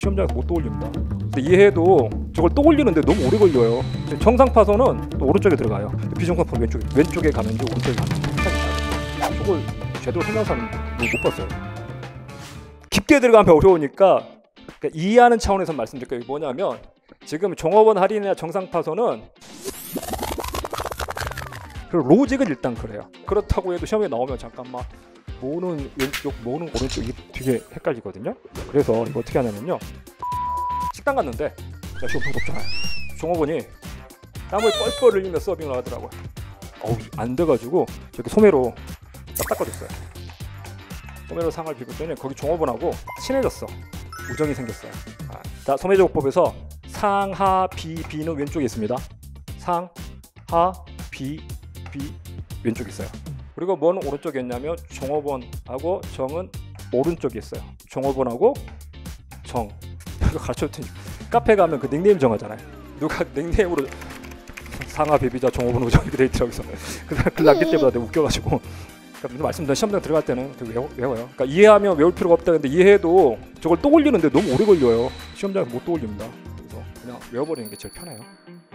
시험장에서 못 떠올립니다. 근데 이해해도 저걸 떠올리는데 너무 오래 걸려요. 정상파선은 또 오른쪽에 들어가요. 비정상파선 왼쪽에 가는지 오른쪽에 가는지 저걸 제대로 설명하는 못 봤어요. 깊게 들어가면 어려우니까 그러니까 이해하는 차원에서 말씀드릴게요. 뭐냐면 지금 종업원 할인이나 정상파선은 로직은 일단 그래요. 그렇다고 해도 시험에 나오면 잠깐만 뭐는 왼쪽, 뭐는 오른쪽 이게 되게 헷갈리거든요. 그래서 이거 어떻게 하냐면요. 식당 갔는데 제가 시험 없잖아요. 종업원이 땀을 뻘뻘 흘리며 서빙을 하더라고요. 안 돼가지고 저렇게 소매로 딱 닦아줬어요. 소매로 상을 비웠더니 거기 종업원하고 친해졌어. 우정이 생겼어요. 자, 소매제공법에서 상, 하, 비, 비는 왼쪽에 있습니다. 상, 하, 비, 비 왼쪽에 있어요. 그리고 뭔 오른쪽에 있냐면 종업원하고 정은 오른쪽에 있어요. 종업원하고 정. 이거 가르쳐줬더니 카페 가면 그 닉네임 정하잖아요. 누가 닉네임으로 상하 비비자 종업원 우정 이렇게 돼 있더라고요. 그 남길 때보다 내가 웃겨가지고. 그러니까 말씀드린 시험장 들어갈 때는 외워요. 그러니까 이해하면 외울 필요가 없다. 근데 이해해도 저걸 떠올리는데 너무 오래 걸려요. 시험장에서 못 떠올립니다. 그래서 그냥 외워버리는 게 제일 편해요.